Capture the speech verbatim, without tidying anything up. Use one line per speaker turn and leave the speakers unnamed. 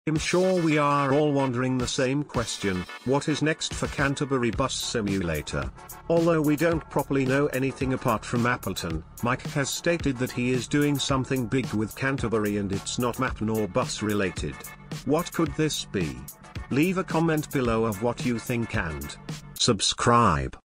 I'm sure we are all wondering the same question: what is next for Canterbury Bus Simulator? Although we don't properly know anything apart from Appleton, Mike has stated that he is doing something big with Canterbury and it's not map nor bus related. What could this be? Leave a comment below of what you think and subscribe.